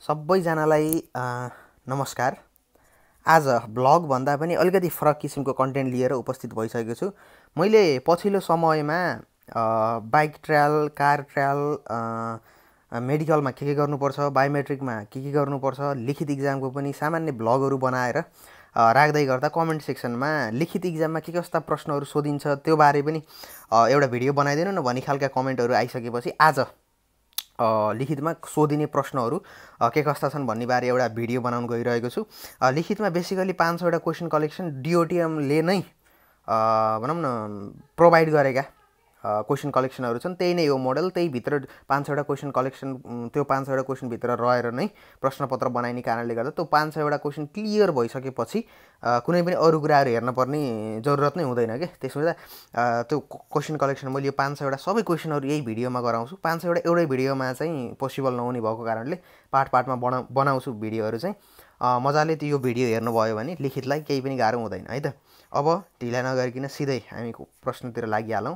सबैजनालाई नमस्कार। आज ब्लग भन्दा पनि अलिकति फरक किसिमको कन्टेन्ट लिएर उपस्थित भइसकेको छु। मैले पछिल्लो समयमा बाइक ट्रायल, कार ट्रायल, मेडिकलमा के गर्नुपर्छ, बायोमेट्रिकमा के गर्नुपर्छ, लिखित इक्जामको पनि सामान्य ब्लगहरू बनाएर राख्दै गर्दा कमेन्ट सेक्सनमा लिखित इक्जाममा के कस्ता प्रश्नहरू सोधिन्छ त्यो बारे पनि एउटा भिडियो बनाइदिनु न भन्ने खालका कमेन्टहरू आइसकेपछि आज लिखितमा सोधिने प्रश्नहरू के कस्ता छन् भन्ने बारे एउटा भिडियो बनाउन गइरहेको छु। लिखितमा बेसिकली 500वटा क्वेसन कलेक्सन DOTM ले नै भनौँ न प्रोभाइड गरेका क्वेसन कलेक्सनहरू छन्। त्यही नै हो मोडल, त्यही भित्र 500वटा क्वेसन कलेक्सन, त्यो 500वटा क्वेसन भित्र रहेर नै प्रश्नपत्र बनाइने कारणले गर्दा त्यो 500वटा क्वेसन क्लियर भइसकेपछि कुनै पनि अरू कुराहरू हेर्न पर्ने जरुरत नै हुँदैन के। त्यसो हुँदा त्यो क्वेसन कलेक्सन मैले यो 500वटा सबै क्वेसनहरू यही भिडियोमा गराउँछु। 500वटा एउटै भिडियोमा चाहिँ पोसिबल नहुने भएको कारणले पार्टमा बनाउँछु भिडियोहरू चाहिँ। मजाले त्यो यो भिडियो हेर्नुभयो भने लिखितलाई केही पनि गाह्रो हुँदैन है त। अब ढिला नगरिकन सिधै हामी प्रश्नतिर लागिहालौँ।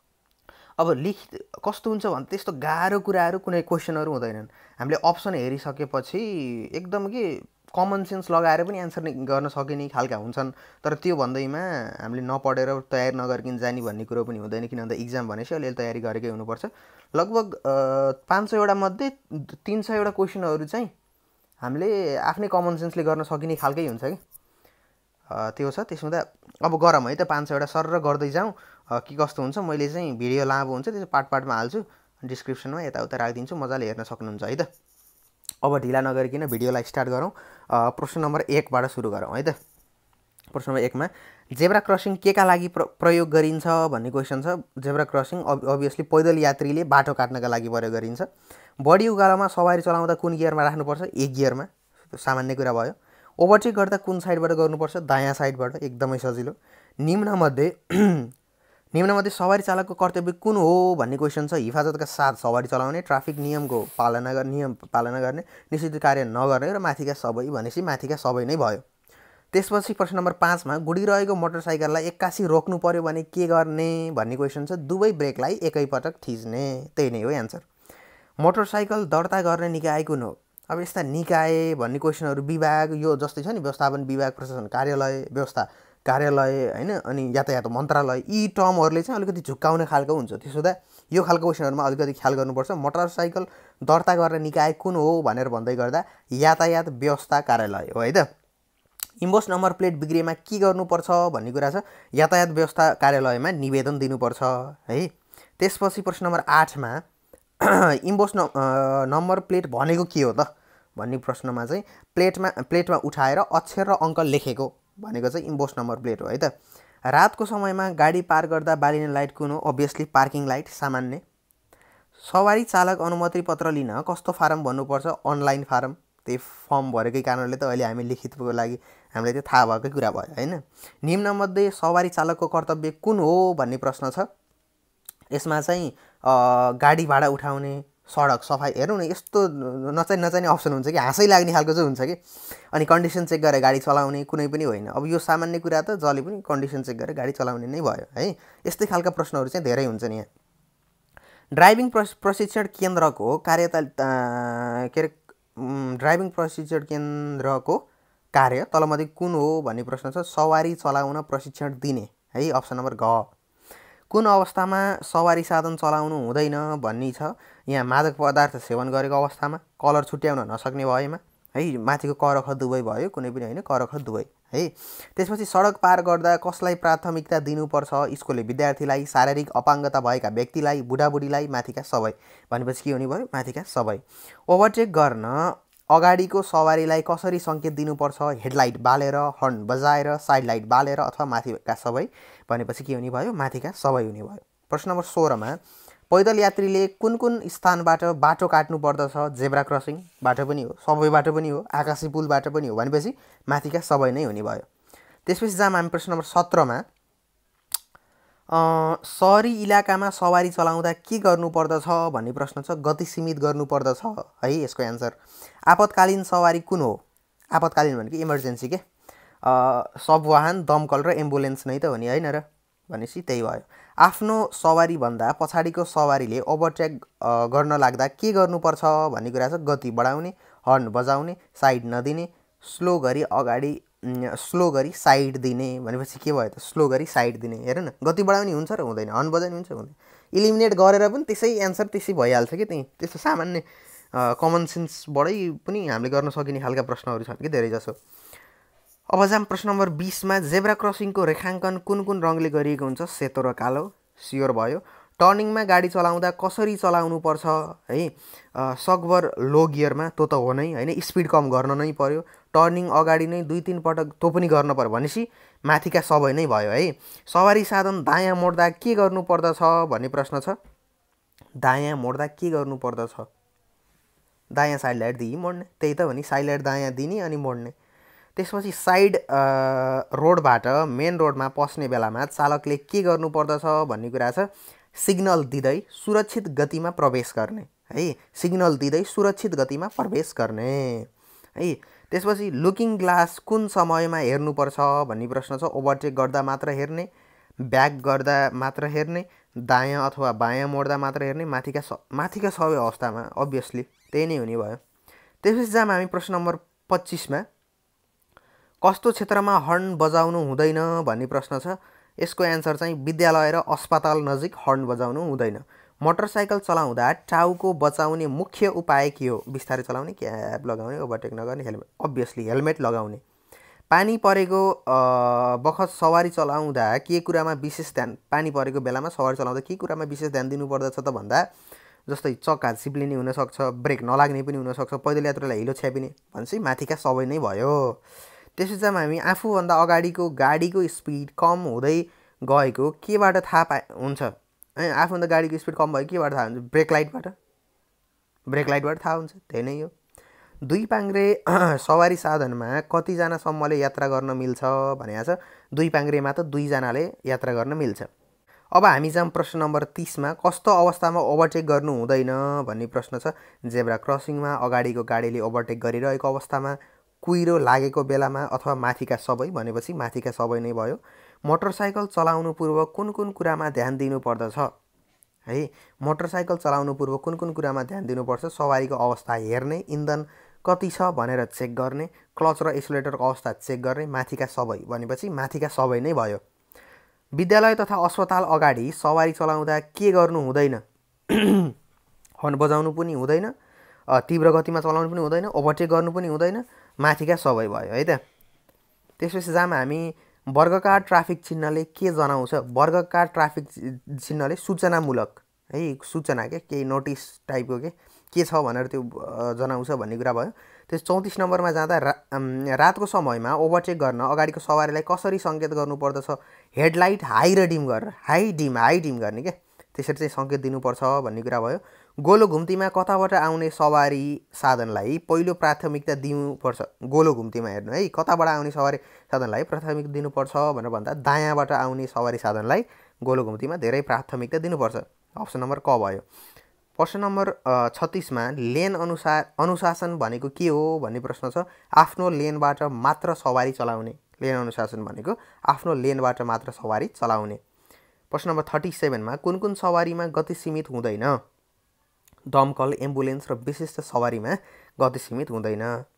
अब लिखित कस्तो हुन्छ भने त्यस्तो गाह्रो कुराहरू कुनै क्वेसनहरू हुँदैनन्। हामीले अप्सन हेरिसकेपछि एकदम के कमन सेन्स लगाएर पनि एन्सर गर्न सकिने खालका हुन्छन्। तर त्यो भन्दैमा हामीले नपढेर तयारी नगरिकन जाने भन्ने कुरो पनि हुँदैन, किन भन्दा इक्जाम भनेपछि अलिअलि तयारी गरेकै हुनुपर्छ। लगभग 500वटा मध्ये 300वटा क्वेसनहरू चाहिँ हामीले आफ्नै कमन सेन्सले गर्न सकिने खालकै हुन्छ कि त्यो छ। त्यसो हुँदा अब गरौँ है त 500वटा सर गर्दै जाउँ के कस्तो हुन्छ। मैले चाहिँ भिडियो लामो हुन्छ त्यसो पार्टमा हाल्छु, डिस्क्रिप्सनमा यताउता राखिदिन्छु, मजाले हेर्न सक्नुहुन्छ है त। अब ढिला नगरिकन भिडियोलाई स्टार्ट गरौँ। प्रश्न नम्बर 1बाट सुरु गरौँ है त। प्रश्न नम्बर 1मा जेब्रा क्रसिङ केका लागि प्रयोग गरिन्छ भन्ने क्वेसन छ। जेब्रा क्रसिङ अभियसली पैदल यात्रीले बाटो काट्नका लागि प्रयोग गरिन्छ। बढी उकालोमा सवारी चलाउँदा कुन गियरमा राख्नुपर्छ? 1 गियरमा, सामान्य कुरा भयो। ओभरटेक गर्दा कुन साइडबाट गर्नुपर्छ? दायाँ साइडबाट, एकदमै सजिलो। निम्नमध्ये सवारी चालकको कर्तव्य कुन हो भन्ने क्वेसन छ। हिफाजतका साथ सवारी चलाउने, ट्राफिक नियम पालना गर्ने, निषिद्ध कार्य नगर्ने र माथिका सबै भनेपछि माथिका सबै नै भयो। त्यसपछि प्रश्न नम्बर 5मा गुडिरहेको मोटरसाइकललाई एक्कासी रोक्नु पर्यो भने के गर्ने भन्ने क्वेसन छ। दुवै ब्रेकलाई एकैपटक थिच्ने, त्यही नै हो एन्सर। मोटरसाइकल दर्ता गर्ने निकाय कुन हो? अब यस्ता निकाय भन्ने क्वेसनहरू विभाग यो जस्तै छ नि, व्यवस्थापन विभाग, प्रशासन कार्यालय, व्यवस्था कार्यालय हैन, अनि यातायात मन्त्रालय, यी टर्महरूले चाहिँ अलिकति झुक्काउने खालको हुन्छ। त्यसो हुँदा यो खालको क्वेसनहरूमा अलिकति ख्याल गर्नुपर्छ। मोटरसाइकल दर्ता गर्ने निकाय कुन हो भनेर भन्दै गर्दा यातायात व्यवस्था कार्यालय हो है त। इम्बोस नम्बर प्लेट बिग्रिएमा के गर्नुपर्छ भन्ने कुरा छ। यातायात व्यवस्था कार्यालयमा निवेदन दिनुपर्छ है। त्यसपछि प्रश्न नम्बर 8मा इम्बोस नम्बर प्लेट भनेको के हो त भन्ने प्रश्नमा चाहिँ प्लेटमा उठाएर अक्षर र अङ्क लेखेको भनेको चाहिँ इम्बोस नम्बर प्लेट हो है त। रातको समयमा गाडी पार गर्दा बालिने लाइट कुन हो? अभियसली पार्किङ लाइट, सामान्य। सवारी चालक अनुमति पत्र लिन कस्तो फारम भर्नुपर्छ? Online form. त्यही फर्म भरेकै कारणले त अहिले हामी लिखितको लागि हामीलाई त्यो थाहा भएकै कुरा भयो हैन। निम्नमध्ये सवारी चालकको कर्तव्य कुन हो भन्ने प्रश्न छ। यसमा चाहिँ गाडी भाडा उठाउने, सडक सफाइ, हेर्नु न यस्तो नचाहिने अप्सन हुन्छ कि हाँसै लाग्ने खालको चाहिँ हुन्छ कि। अनि कन्डिसन चेक गरेर गाडी चलाउने कुनै पनि होइन। अब यो सामान्य कुरा त जसले पनि कन्डिसन चेक गरेर गाडी चलाउने नै भयो है। यस्तै खालका प्रश्नहरू चाहिँ धेरै हुन्छन् यहाँ। ड्राइभिङ प्रशिक्षण केन्द्रको ड्राइभिङ प्रशिक्षण केन्द्रको कार्य तलमध्ये कुन हो भन्ने प्रश्न छ। सवारी चलाउन प्रशिक्षण दिने है, अप्सन नम्बर घ। कुन अवस्थामा सवारी साधन चलाउनु हुँदैन भन्ने छ। यहाँ मादक पदार्थ सेवन गरेको अवस्थामा, कलर छुट्याउन नसक्ने भएमा है, माथिको क र ख दुवै भयो, कुनै पनि होइन, क र ख दुवै है। त्यसपछि सडक पार गर्दा कसलाई प्राथमिकता दिनुपर्छ? स्कुलले विद्यार्थीलाई, शारीरिक अपाङ्गता भएका व्यक्तिलाई, बुढाबुढीलाई, माथिका सबै भनेपछि के हुने भयो? माथिका सबै। ओभरटेक गर्न अगाडिको सवारीलाई कसरी सङ्केत दिनुपर्छ? हेडलाइट बालेर, हर्न बजाएर, साइड लाइट बालेर, अथवा माथिका सबै भनेपछि के हुने भयो? माथिका सबै हुने भयो। प्रश्न नम्बर 16मा पैदल यात्रीले कुन कुन स्थानबाट बाटो काट्नु पर्दछ? जेब्रा क्रसिङ बाटो पनि हो, सबै बाटो पनि हो, आकाशी पुल बाटो पनि हो भनेपछि माथिका सबै नै हुने भयो। त्यसपछि जाम हामी प्रश्न नम्बर 17मा सहरी इलाकामा सवारी चलाउँदा के गर्नुपर्दछ भन्ने प्रश्न छ। गति सीमित गर्नुपर्दछ है यसको एन्सर। आपतकालीन सवारी कुन हो? आपतकालीन भनेको इमर्जेन्सी के, सब वाहन, दमकल र एम्बुलेन्स नै त हो नि होइन र, भनेपछि त्यही भयो। आफ्नो सवारी भन्दा पछाडिको सवारीले ओभरटेक गर्न लाग्दा के गर्नुपर्छ भन्ने कुरा छ। गति बढाउने, हर्न बजाउने, साइड नदिने, स्लो गरी साइड दिने। भनेपछि के भयो त? स्लो गरी साइड दिने। हेर न, गति बढाउने हुन्छ र हुँदैन, हर्न बजाउने हुन्छ हुँदैन। इलिमिनेट गरेर पनि त्यसै एन्सर त्यसै भइहाल्छ कि त्यही। त्यस्तो सामान्य कमन सेन्सबाटै पनि हामीले गर्न सकिने खालका प्रश्नहरू छन् कि धेरै जसो। अब जाम प्रश्न नम्बर 20 मा। जेब्रा क्रसिङको रेखाङ्कन कुन कुन रङले गरिएको हुन्छ? सेतो र कालो। स्योर भयो। टर्निङमा गाडी चलाउँदा कसरी चलाउनु पर्छ है? सकभर लो गियरमा, त्यो त हो नै हैन, स्पिड कम गर्न नै पर्यो। टर्निङ अगाडि नै 2-3 पटक त्यो पनि गर्न पर्यो भनेपछि माथिका सबै नै भयो है। सवारी साधन दायाँ मोड्दा के गर्नु पर्दछ भन्ने प्रश्न छ। दायाँ मोड्दा के गर्नु पर्दछ? दायाँ साइड लाइट दिई मोड्ने, त्यही त हो नि। साइड लाइट दायाँ दिने अनि मोड्ने। त्यसपछि साइड रोडबाट मेन रोडमा पस्ने बेलामा चालकले के गर्नु पर्दछ भन्ने कुरा छ। सिग्नल दिँदै सुरक्षित गतिमा प्रवेश गर्ने है। सिग्नल दिँदै सुरक्षित गतिमा प्रवेश गर्ने है। त्यसपछि लुकिङ ग्लास कुन समयमा हेर्नुपर्छ भन्ने प्रश्न छ। ओभरटेक गर्दा मात्र हेर्ने, ब्याक गर्दा मात्र हेर्ने, दायाँ अथवा बायाँ मोड्दा मात्र हेर्ने, माथिका सबै अवस्थामा। अभियसली त्यही नै हुने भयो। त्यसपछि जाम हामी प्रश्न नम्बर 25 मा। कस्तो क्षेत्रमा हर्न बजाउनु हुँदैन भन्ने प्रश्न छ। यसको एन्सर चाहिँ विद्यालय र अस्पताल नजिक हर्न बजाउनु हुँदैन। मोटरसाइकल चलाउँदा टाउको बचाउने मुख्य उपाय के हो? बिस्तारै चलाउने, क्याप लगाउने, ओभरटेक नगर्ने, हेलमेट। अभियसली हेलमेट लगाउने। पानी परेको बखत सवारी चलाउँदा के कुरामा विशेष ध्यान, पानी परेको बेलामा सवारी चलाउँदा के कुरामा विशेष ध्यान दिनुपर्दछ त भन्दा, जस्तै चक्का चिप्लिने हुनसक्छ, ब्रेक नलाग्ने पनि हुनसक्छ, पैदल यात्रुलाई हिलो छ्यापिने भनेपछि माथिका सबै नै भयो। त्यसपछि चाहिँ हामी आफूभन्दा अगाडिको गाडीको स्पिड कम हुँदै गएको केबाट थाहा हुन्छ? आफूभन्दा गाडीको स्पिड कम भयो केबाट थाहा हुन्छ? ब्रेक लाइटबाट थाहा हुन्छ। त्यही नै हो। 2 पाङ्ग्रे सवारी साधनमा कतिजनासम्मले यात्रा गर्न मिल्छ भनेको छ। 2 पाङ्ग्रेमा त 2 जनाले यात्रा गर्न मिल्छ। अब हामी जाम प्रश्न नम्बर 30 मा। कस्तो अवस्थामा ओभरटेक गर्नु हुँदैन भन्ने प्रश्न छ। जेब्रा क्रसिङमा, अगाडिको गाडीले ओभरटेक गरिरहेको अवस्थामा, कुहिरो लागेको बेलामा अथवा माथिका सबै। भनेपछि माथिका सबै नै भयो। मोटरसाइकल चलाउनु पूर्व कुन कुन कुरामा ध्यान दिनुपर्दछ है? मोटरसाइकल चलाउनु पूर्व कुन कुन कुरामा ध्यान दिनुपर्छ? सवारीको अवस्था हेर्ने, इन्धन कति छ भनेर चेक गर्ने, क्लच र एक्सिलेटरको अवस्था चेक गर्ने, माथिका सबै। भनेपछि माथिका सबै नै भयो। विद्यालय तथा अस्पताल अगाडि सवारी चलाउँदा के गर्नु हुँदैन? हर्न बजाउनु पनि हुँदैन, तीव्र गतिमा चलाउनु पनि हुँदैन, ओभरटेक गर्नु पनि हुँदैन, माथिका सबै भयो है त। त्यसपछि जाम हामी वर्गकार ट्राफिक चिन्हले के जनाउँछ? वर्गकार ट्राफिक चिन्हले सूचनामूलक है, सूचना केही नोटिस टाइपको के छ भनेर त्यो जनाउँछ भन्ने कुरा भयो। त्यस 34 नम्बरमा जाँदा रातको समयमा ओभरटेक गर्न अगाडिको सवारीलाई कसरी सङ्केत गर्नुपर्दछ? हेडलाइट हाई र डिम गरेर, हाई डिम गर्ने क्या, त्यसरी चाहिँ सङ्केत दिनुपर्छ भन्ने कुरा भयो। गोलो घुम्तीमा कताबाट आउने सवारी साधनलाई पहिलो प्राथमिकता दिनुपर्छ? गोलो घुम्तीमा हेर्नु है, कताबाट आउने सवारी साधनलाई प्राथमिकता दिनुपर्छ भनेर भन्दा दायाँबाट आउने सवारी साधनलाई गोलो घुम्तीमा धेरै प्राथमिकता दिनुपर्छ। अप्सन नम्बर क भयो। प्रश्न नम्बर 36 मा लेन अनुशासन भनेको के हो भन्ने प्रश्न छ। आफ्नो लेनबाट मात्र सवारी चलाउने। लेन अनुशासन भनेको आफ्नो लेनबाट मात्र सवारी चलाउने। प्रश्न नम्बर 37 मा कुन कुन सवारीमा गति सीमित हुँदैन? दमकल, एम्बुलेन्स र विशिष्ट सवारीमा गति सीमित हुँदैन।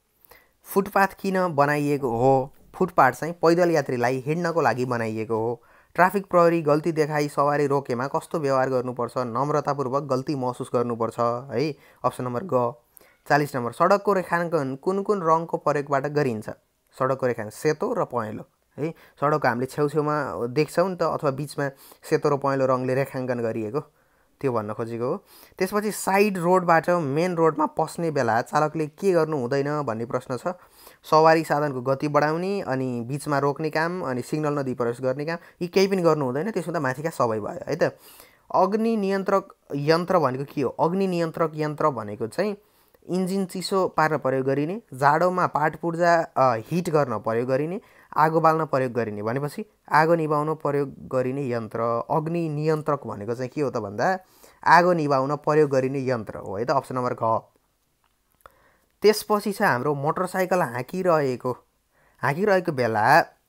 फुटपाथ किन बनाइएको हो? फुटपाथ चाहिँ पैदल यात्रीलाई हिँड्नको लागि बनाइएको हो। ट्राफिक प्रहरी गल्ती देखाई सवारी रोकेमा कस्तो व्यवहार गर्नुपर्छ? नम्रतापूर्वक गल्ती महसुस गर्नुपर्छ है। अप्सन नम्बर ग। 40 नम्बर सडकको रेखाङ्कन कुन कुन रङको प्रयोगबाट गरिन्छ? सडकको रेखाङ्कन सेतो र पहेँलो है। सडकको हामीले छेउछेउमा देख्छौँ नि त, अथवा बिचमा सेतो र पहेँलो रङले रेखाङ्कन गरिएको, त्यो भन्न खोजेको हो। त्यसपछि साइड रोडबाट मेन रोडमा पस्ने बेला चालकले के गर्नु हुँदैन भन्ने प्रश्न छ। सवारी साधनको गति बढाउने अनि बिचमा रोक्ने काम अनि सिग्नल नदिई प्रवेश गर्ने काम, यी केही पनि गर्नु हुँदैन। त्यसो त माथिका सबै भयो है त। अग्नि नियन्त्रक यन्त्र भनेको के हो? अग्नि नियन्त्रक यन्त्र भनेको चाहिँ इन्जिन चिसो पार्न प्रयोग गरिने, जाडोमा पार्ट पुर्जा हिट गर्न प्रयोग गरिने, आगो बाल्न प्रयोग गरिने। भनेपछि आगो निभाउन प्रयोग गरिने यन्त्र। अग्नि नियन्त्रक भनेको चाहिँ के हो त भन्दा आगो निभाउन प्रयोग गरिने यन्त्र हो है त। अप्सन नम्बर घ। त्यसपछि चाहिँ हाम्रो मोटरसाइकल हाँकिरहेको बेला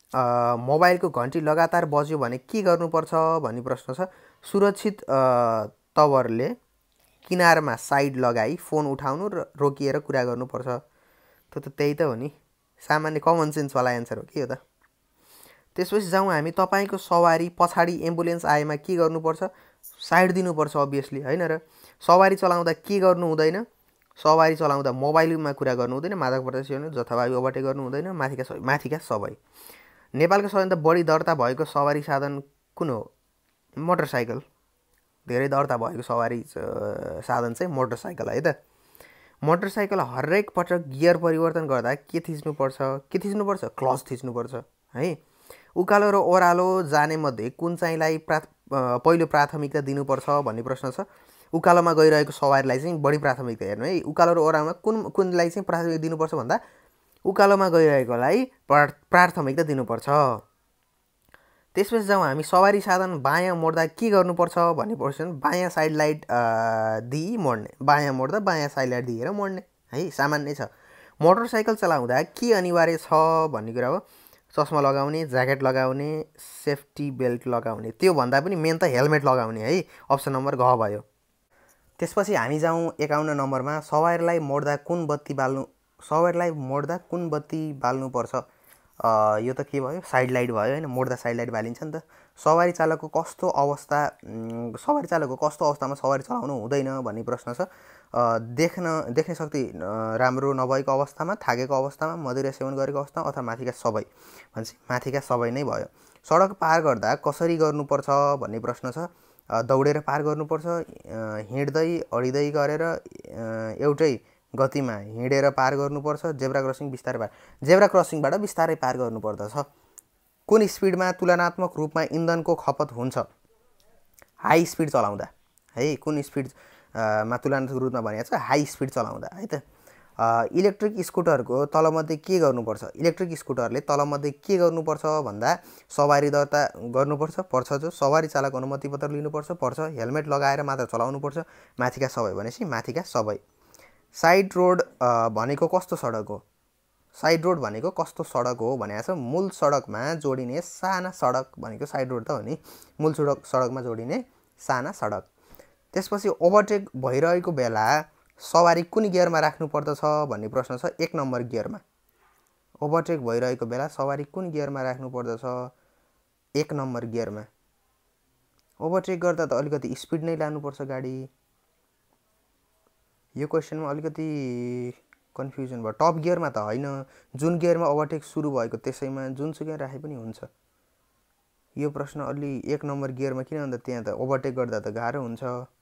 मोबाइलको घन्टी लगातार बज्यो भने के गर्नुपर्छ भन्ने प्रश्न छ। सुरक्षित तवरले किनारमा साइड लगाई फोन उठाउनु र रोकिएर कुरा गर्नुपर्छ। त त्यही त हो नि, सामान्य कमन सेन्सवाला एन्सर हो कि यो त। त्यसपछि जाउँ हामी, तपाईँको सवारी पछाडि एम्बुलेन्स आएमा के गर्नुपर्छ? साइड दिनुपर्छ अभियसली, होइन र? सवारी चलाउँदा के गर्नु हुँदैन? सवारी चलाउँदा मोबाइलमा कुरा गर्नु हुँदैन, मादक पदार्थ सेवन, जथाभावी ओभरटेक गर्नु हुँदैन, माथिका सबै। नेपालको सबैभन्दा बढी दर्ता भएको सवारी साधन कुन हो? मोटरसाइकल। धेरै दर्ता भएको सवारी साधन चाहिँ मोटरसाइकल है त। मोटरसाइकल हरेक पटक गियर परिवर्तन गर्दा के थिच्नुपर्छ? क्लच थिच्नुपर्छ है। उकालो र ओह्रालो जाने मध्ये कुन चाहिँलाई पहिलो प्राथमिकता दिनुपर्छ भन्ने प्रश्न छ। उकालोमा गइरहेको सवारीलाई चाहिँ बढी प्राथमिकता हेर्नु है। उकालो र ओह्रालोमा कुनलाई चाहिँ प्राथमिकता दिनुपर्छ भन्दा उकालोमा गइरहेकोलाई प्राथमिकता दिनुपर्छ। त्यसपछि जाउँ हामी, सवारी साधन बायाँ मोड्दा के गर्नुपर्छ भन्ने प्रश्न। बायाँ साइड लाइट दिई मोड्ने, बायाँ मोड्दा बायाँ साइड लाइट दिएर मोड्ने है, सामान्य छ। मोटरसाइकल चलाउँदा के अनिवार्य छ भन्ने कुरा हो। चस्मा लगाउने, ज्याकेट लगाउने, सेफ्टी बेल्ट लगाउने। त्यो भन्दा पनि मेन त हेलमेट लगाउने है। अप्सन नम्बर घ भयो। त्यसपछि हामी जाउँ 51 नम्बरमा, सवारीलाई मोड्दा कुन बत्ती बाल्नुपर्छ? यो त के भयो? साइड लाइट भयो होइन। मोड्दा साइड लाइट बालिन्छ नि त। सवारी चालकको कस्तो अवस्थामा सवारी चलाउनु हुँदैन भन्ने प्रश्न छ। देख्ने शक्ति राम्रो नभएको अवस्थामा, थाकेको अवस्थामा, मदिरा सेवन गरेको अवस्थामा अथवा माथिका सबै भन्छ। माथिका सबै नै भयो। सडक पार गर्दा कसरी गर्नुपर्छ भन्ने प्रश्न छ। दौडेर पार गर्नुपर्छ, हिँड्दै अडिँदै गरेर एउटै गतिमा हिँडेर पार गर्नुपर्छ, जेब्रा क्रसिङबाट बिस्तारै पार गर्नुपर्दछ। कुन स्पिडमा तुलनात्मक रूपमा इन्धनको खपत हुन्छ? हाई स्पिड चलाउँदा है। कुन स्पिडमा तुलनात्मक रूपमा भनेको छ? हाई स्पिड चलाउँदा है त। इलेक्ट्रिक स्कुटरको तलमध्ये के गर्नुपर्छ? इलेक्ट्रिक स्कुटरले तलमध्ये के गर्नुपर्छ भन्दा सवारी दर्ता गर्नुपर्छ, पर्छ जो। सवारी चालक अनुमति पत्र लिनुपर्छ, पर्छ। हेलमेट लगाएर मात्र चलाउनुपर्छ, माथिका सबै भनेपछि माथिका सबै। साइड रोड भनेको कस्तो सडक हो? साइड रोड भनेको कस्तो सडक हो भनेको छ। मूल सडकमा जोडिने साना सडक भनेको साइड रोड त हो नि। मूल सडकमा जोडिने साना सडक। त्यसपछि ओभरटेक भइरहेको बेला सवारी कुन गियरमा राख्नुपर्दछ भन्ने प्रश्न छ। 1 नम्बर गियरमा। ओभरटेक भइरहेको बेला सवारी कुन गियरमा राख्नुपर्दछ? 1 नम्बर गियरमा। ओभरटेक गर्दा त अलिकति स्पिड नै लानुपर्छ गाडी। यो क्वेसनमा अलिकति कन्फ्युजन भयो। टप गियरमा त होइन, जुन गियरमा ओभरटेक सुरु भएको त्यसैमा जुनसुकै राखे पनि हुन्छ। यो प्रश्न अलि 1 नम्बर गियरमा किन भन्दा त्यहाँ त ओभरटेक गर्दा त गाह्रो हुन्छ।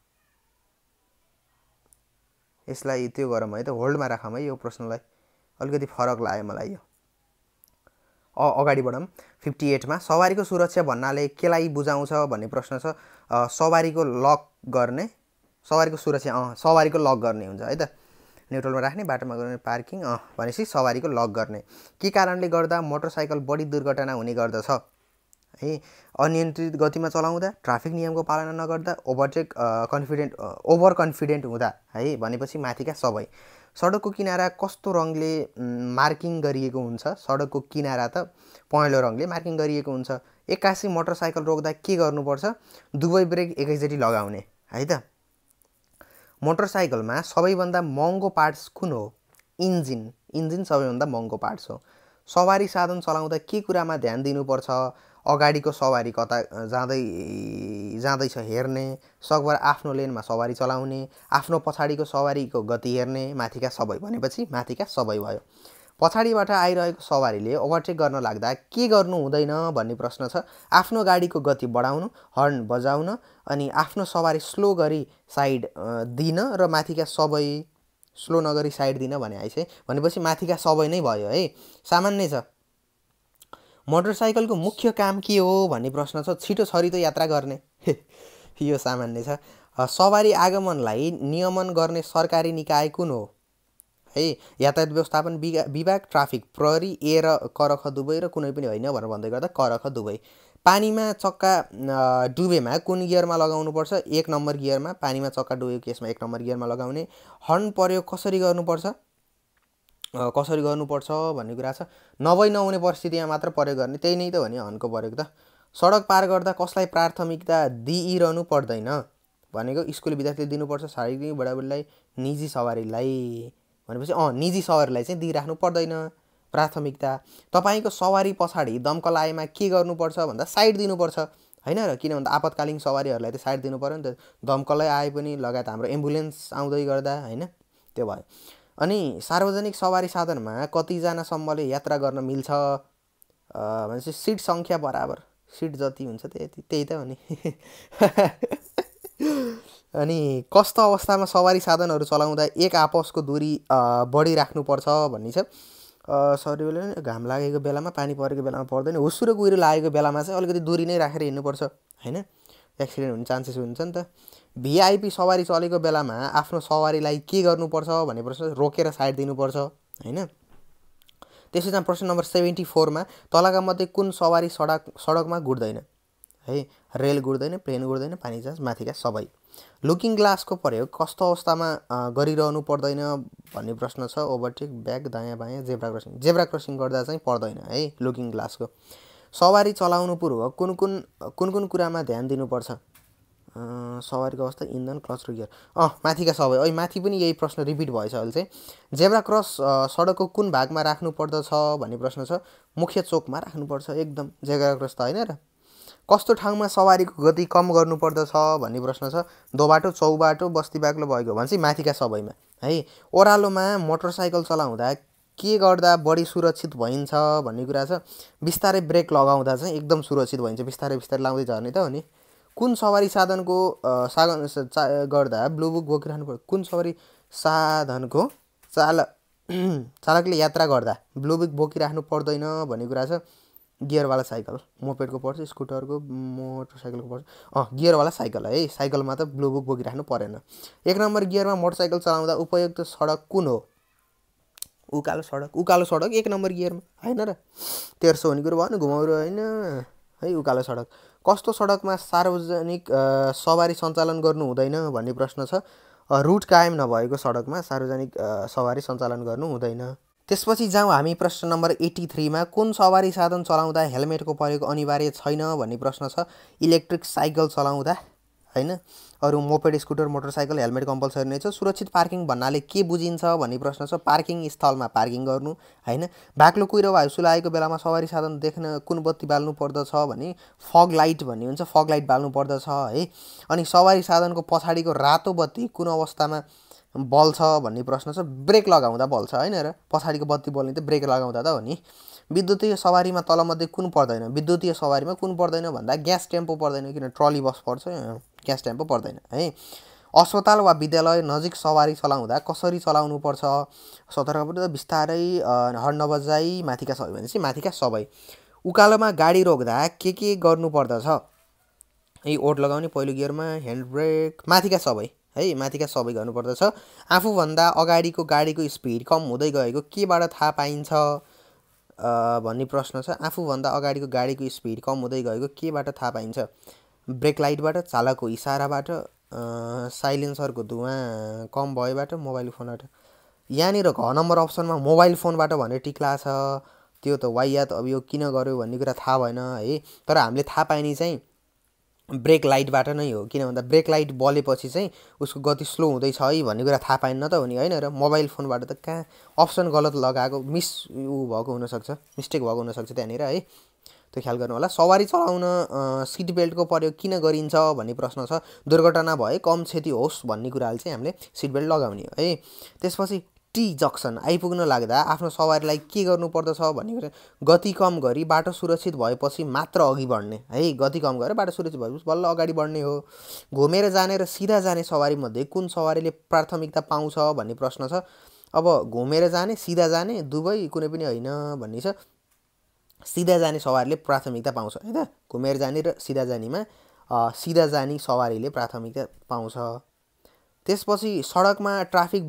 यसलाई त्यो गरौँ है त, होल्डमा राखौँ है यो प्रश्नलाई। अलिकति फरक लाग्यो मलाई यो। अगाडि बढौँ। 58मा सवारीको सुरक्षा भन्नाले केलाई बुझाउँछ भन्ने प्रश्न छ। सवारीको लक गर्ने, सवारीको सुरक्षा सवारीको लक गर्ने हुन्छ है त। न्युट्रलमा राख्ने, बाटोमा गर्ने पार्किङ भनेपछि सवारीको लक गर्ने। के कारणले गर्दा मोटरसाइकल बढी दुर्घटना हुने गर्दछ है? अनियन्त्रित गतिमा चलाउँदा, ट्राफिक नियमको पालना नगर्दा, ओभर कन्फिडेन्ट हुँदा है भनेपछि माथिका सबै। सडकको किनारा कस्तो रङले मार्किङ गरिएको हुन्छ? सडकको किनारा त पहेँलो रङले मार्किङ गरिएको हुन्छ। 81 मोटरसाइकल रोक्दा के गर्नुपर्छ? दुवै ब्रेक एकैचोटि लगाउने है त। मोटरसाइकलमा सबैभन्दा महँगो पार्ट्स कुन हो? इन्जिन सबैभन्दा महँगो पार्ट्स हो। सवारी साधन चलाउँदा के कुरामा ध्यान दिनुपर्छ? अगाडिको सवारी कता जाँदैछ हेर्ने, सकभर आफ्नो लेनमा सवारी चलाउने, आफ्नो पछाडिको सवारीको गति हेर्ने, माथिका सबै भनेपछि माथिका सबै भयो। पछाडिबाट आइरहेको सवारीले ओभरटेक गर्न लाग्दा के गर्नु हुँदैन भन्ने प्रश्न छ। आफ्नो गाडीको गति बढाउनु, हर्न बजाउन, अनि आफ्नो सवारी स्लो गरी साइड दिन र माथिका सबै स्लो नगरी साइड दिन भने आइछ भनेपछि माथिका सबै नै भयो है, सामान्य छ। मोटरसाइकलको मुख्य काम के हो भन्ने प्रश्न छ। छिटो छरितो यात्रा गर्ने यो सामान्य छ। सवारी आगमनलाई नियमन गर्ने सरकारी निकाय कुन हो? है, यातायात व्यवस्थापन विभाग, ट्राफिक प्रहरी, ए र क र ख दुवै र कुनै पनि होइन भनेर भन्दै गर्दा क र ख दुवै। पानीमा चक्का डुबेमा कुन गियरमा लगाउनुपर्छ? 1 नम्बर गियरमा। पानीमा चक्का डुबेको केसमा 1 नम्बर गियरमा लगाउने। हर्न प्रयोग कसरी गर्नुपर्छ? कसरी गर्नुपर्छ भन्ने कुरा छ। नहुने परिस्थितिमा मात्र प्रयोग गर्ने, त्यही नै त हो नि हनको प्रयोग त। सडक पार गर्दा कसलाई प्राथमिकता दिइरहनु पर्दैन भनेको स्कुल विद्यार्थीले दिनुपर्छ, सार्वजनिक बुढाबुढीलाई, निजी सवारीलाई भनेपछि निजी सवारीलाई चाहिँ दिइराख्नु पर्दैन प्राथमिकता। तपाईँको सवारी पछाडि दमकल आएमा के गर्नुपर्छ भन्दा साइड दिनुपर्छ हैन र, किन भन्दा आपतकालीन सवारीहरूलाई त साइड दिनु पर्यो नि त, दमकलै आए पनि लगायत हाम्रो एम्बुलेन्स आउँदै गर्दा हैन, त्यो भयो। अनि सार्वजनिक सवारी साधनमा कतिजनासम्मले यात्रा गर्न मिल्छ भनेपछि सिट सङ्ख्या बराबर सिट जति हुन्छ त्यही त हो नि। अनि कस्तो अवस्थामा सवारी साधनहरू चलाउँदा एक आपसको दूरी बढिराख्नुपर्छ भन्ने छ। शरीरले घाम लागेको बेलामा, पानी परेको बेलामा पर्दैन, हुस्सु र कुहिरो लागेको बेलामा चाहिँ अलिकति दूरी नै राखेर हिँड्नुपर्छ हैन, एक्सिडेन्ट हुने चान्सेस हुन्छ नि त। भिआइपी सवारी चलेको बेलामा आफ्नो सवारीलाई के गर्नुपर्छ भन्ने प्रश्न, रोकेर साइड दिनुपर्छ हैन। त्यसैमा प्रश्न नम्बर 74 मा तलका मध्ये कुन सवारी सडकमा गुड्दैन है, रेल गुड्दैन, प्लेन गुड्दैन, पानी जहाज, माथिका सबै। लुकिङ ग्लासको प्रयोग कस्तो अवस्थामा गरिरहनु पर्दैन भन्ने प्रश्न छ। ओभरटेक, ब्याक, दायाँ बायाँ, जेब्रा क्रसिङ गर्दा चाहिँ पर्दैन है लुकिङ ग्लासको। सवारी चलाउनु पूर्व कुन कुन कुरामा ध्यान दिनुपर्छ? सवारीको अवस्था, इन्धन, क्लच र गियर, माथिका सबै। माथि पनि यही प्रश्न रिपिट भएछ अहिले चाहिँ। जेब्रा क्रस सडकको कुन भागमा राख्नु पर्दछ भन्ने प्रश्न छ। मुख्य चोकमा राख्नुपर्छ एकदम, जेब्रा क्रस त हैन र। कस्तो ठाउँमा सवारीको गति कम गर्नु पर्दछ भन्ने प्रश्न छ। दोबाटो, चौबाटो, बस्ती बाक्लो भएको भने चाहिँ माथिका सबैमा है। ओह्रालोमा मोटरसाइकल चलाउँदा के गर्दा बढी सुरक्षित भइन्छ भन्ने कुरा छ। बिस्तारै ब्रेक लगाउँदा चाहिँ एकदम सुरक्षित भइन्छ, बिस्तारै बिस्तारै लाउँदै झर्ने त हो नि। कुन सवारी साधनको गर्दा ब्लू बुक बोकिराख्नु पर्छ? कुन सवारी साधनको चालकले यात्रा गर्दा ब्लू बुक बोकिराख्नु पर्दैन भन्ने कुरा छ। गियरवाला साइकल, मोपेडको पर्छ, स्कुटरको, मोटरसाइकलको पर्छ, गियरवाला साइकल है, साइकलमा त ब्लू बुक बोकिराख्नु परेन। 1 नम्बर गियरमा मोटरसाइकल चलाउँदा उपयुक्त सडक कुन हो? उकालो सडक 1 नम्बर गियरमा हैन र, तेर्सो हुने कुरो भयो नि, घुमाउरो हैन है, उकालो सडक। कस्तो सडकमा सार्वजनिक सवारी सञ्चालन गर्नु हुँदैन भन्ने प्रश्न छ। रुट कायम नभएको सडकमा सार्वजनिक सवारी सञ्चालन गर्नु हुँदैन। त्यसपछि जाउँ हामी प्रश्न नम्बर 83 मा। कुन सवारी साधन चलाउँदा हेलमेटको प्रयोग अनिवार्य छैन भन्ने प्रश्न छ। इलेक्ट्रिक साइकल चलाउँदा हैन, अरू moped, scooter, motorcycle helmet compulsory नै छ। सुरक्षित पार्किङ भन्नाले के बुझिन्छ भन्ने प्रश्न छ। पार्किङ स्थलमा पार्किङ गर्नु हैन। बाक्लो कुहिरो वा हुस्सु लागेको बेलामा सवारी साधन देख्न कुन बत्ती बाल्नु पर्दछ भने फग लाइट भन्ने हुन्छ, फग लाइट बाल्नु पर्दछ है। अनि सवारी साधनको पछाडिको रातो बत्ती कुन अवस्थामा बल्छ भन्ने प्रश्न छ। ब्रेक लगाउँदा बल्छ हैन र, पछाडिको बत्ती बल्ने त ब्रेक लगाउँदा त हो नि। विद्युतीय सवारीमा तलमध्ये कुन पर्दैन? विद्युतीय सवारीमा कुन पर्दैन भन्दा ग्यास टेम्पो पर्दैन, किन ट्रली बस पर्छ, ग्यास टेम्पो पर्दैन है। अस्पताल वा विद्यालय नजिक सवारी चलाउँदा कसरी चलाउनु पर्छ? सतर्कपूर्वक, बिस्तारै, हर्न नबजाई, माथिका सबै भनेपछि माथिका सबै। उकालोमा गाडी रोक्दा के गर्नु पर्दछ? है, ओट लगाउने, पहिलो गियरमा, ह्यान्ड ब्रेक, माथिका सबै है, माथिका सबै गर्नुपर्दछ। आफूभन्दा अगाडिको गाडीको स्पिड कम हुँदै गएको केबाट थाहा पाइन्छ भन्ने प्रश्न छ। आफूभन्दा अगाडिको गाडीको स्पिड कम हुँदै गएको केबाट थाहा पाइन्छ? ब्रेक लाइटबाट, चालकको इसाराबाट, साइलेन्सरको धुवाँ कम भएबाट, मोबाइल फोनबाट। यहाँनिर घ नम्बर अप्सनमा मोबाइल फोनबाट भनेर टिक्ला छ, त्यो त वाइयात, अब यो किन गर्यो भन्ने कुरा थाहा भएन है। तर हामीले थाहा पाइने चाहिँ ब्रेक लाइटबाट नै हो, किन भन्दा ब्रेक लाइट बलेपछि चाहिँ उसको गति स्लो हुँदैछ है भन्ने कुरा थाहा पाइन्न त हो नि हैन र। मोबाइल फोनबाट त कहाँ, अप्सन गलत लगाएको, भएको हुनसक्छ, मिस्टेक भएको हुनसक्छ त्यहाँनिर है, त्यो ख्याल गर्नु होला। सवारी चलाउन सिट बेल्टको प्रयोग किन गरिन्छ भन्ने प्रश्न छ। दुर्घटना भए कम क्षति होस् भन्ने कुराले चाहिँ हामीले सिट बेल्ट लगाउने हो है। त्यसपछि टी जक्सन आइपुग्न लाग्दा आफ्नो सवारीलाई के गर्नु पर्दछ भन्ने कुरा। गति कम गरी बाटो सुरक्षित भएपछि मात्र अघि बढ्ने है, गति कम गरेर बाटो सुरक्षित भएपछि बल्ल अगाडि बढ्ने हो। घुमेर जाने र सिधा जाने सवारी मध्ये कुन सवारीले प्राथमिकता पाउँछ भन्ने प्रश्न छ। अब घुमेर जाने, सिधा जाने, दुवै कुनै पनि होइन भन्ने छ। सिधा जाने सवारीले प्राथमिकता पाउँछ है त। घुमेर जाने र सिधा जानेमा सिधा जाने सवारीले प्राथमिकता पाउँछ। त्यसपछि सडकमा ट्राफिक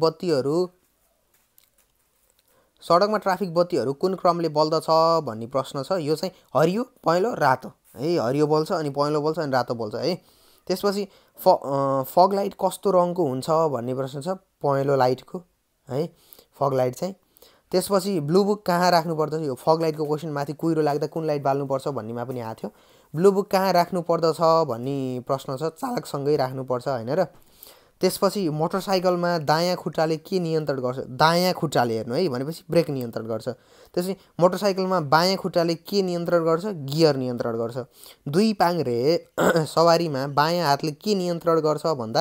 बत्तीहरू कुन क्रमले बल्दछ भन्ने प्रश्न छ। यो चाहिँ हरियो, पहेँलो, रातो है, हरियो बल्छ अनि पहेँलो बल्छ अनि रातो बल्छ है। त्यसपछि फग लाइट कस्तो रङको हुन्छ भन्ने प्रश्न छ। पहेँलो लाइटको है फग लाइट चाहिँ। त्यसपछि ब्लू बुक कहाँ राख्नुपर्छ, यो फग लाइटको क्वेसन माथि कुहिरो लाग्दा कुन लाइट बाल्नुपर्छ भन्नेमा पनि आएको थियो। ब्लू बुक कहाँ राख्नुपर्दछ भन्ने प्रश्न छ, चालकसँगै राख्नुपर्छ होइन र। त्यसपछि मोटरसाइकलमा दायाँ खुट्टाले के नियन्त्रण गर्छ, दायाँ खुट्टाले हेर्नु है भनेपछि ब्रेक नियन्त्रण गर्छ। त्यसपछि मोटरसाइकलमा बायाँ खुट्टाले के नियन्त्रण गर्छ, गियर नियन्त्रण गर्छ। दुई पाङ्ग्रे सवारीमा बायाँ हातले के नियन्त्रण गर्छ भन्दा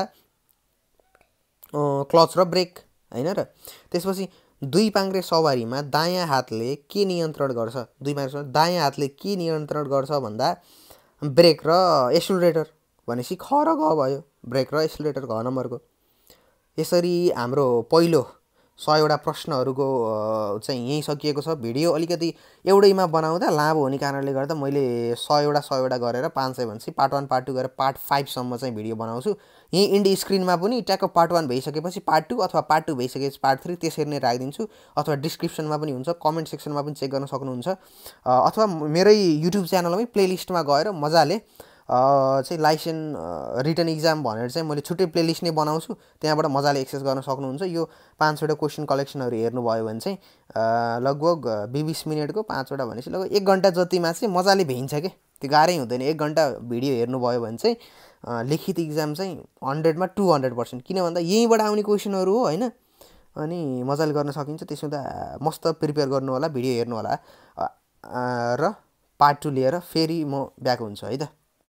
क्लच र ब्रेक होइन र। त्यसपछि दुई पाङ्ग्रे सवारीमा दायाँ हातले के नियन्त्रण गर्छ, दुई पाङ्ग्रे दायाँ हातले के नियन्त्रण गर्छ भन्दा ब्रेक र एक्सिलरेटर, भनेपछि ख र ग भयो, ब्रेक र एक्सिलरेटर घ नम्बरको। यसरी हाम्रो पहिलो 100वटा प्रश्नहरूको चाहिँ यहीँ सकिएको छ। भिडियो अलिकति एउटैमा बनाउँदा लामो हुने कारणले गर्दा मैले 100वटा गरेर 500 भनेपछि पार्ट 1 पार्ट 2 गरेर पार्ट 5 सम्म चाहिँ भिडियो बनाउँछु। यही इन्ड स्क्रिनमा पनि ट्याक्क पार्ट 1 भइसकेपछि पार्ट 2 अथवा पार्ट 2 भइसकेपछि पार्ट 3 त्यसरी नै राखिदिन्छु, अथवा डिस्क्रिप्सनमा पनि हुन्छ, कमेन्ट सेक्सनमा पनि चेक गर्न सक्नुहुन्छ, अथवा मेरै युट्युब च्यानलमै प्लेलिस्टमा गएर मजाले चाहिँ लाइसेन्स रिटन इक्जाम भनेर चाहिँ मैले छुट्टै प्लेलिस्ट नै बनाउँछु, त्यहाँबाट मजाले एक्सेस गर्न सक्नुहुन्छ। यो 5वटा क्वेसन कलेक्सनहरू हेर्नुभयो भने चाहिँ लगभग 20 मिनटको 5वटा भनेपछि लगभग 1 घन्टा जतिमा चाहिँ मजाले भइन्छ के, त्यो गाह्रै हुँदैन। 1 घन्टा भिडियो हेर्नुभयो भने चाहिँ लिखित इक्जाम चाहिँ 100मा 200%, किन भन्दा यहीँबाट आउने क्वेसनहरू हो होइन, अनि मजाले गर्न सकिन्छ। त्यसो हुँदा मस्त प्रिपेयर गर्नु होला, भिडियो हेर्नु होला, र पार्ट 2 लिएर फेरि म ब्याक हुन्छु है त।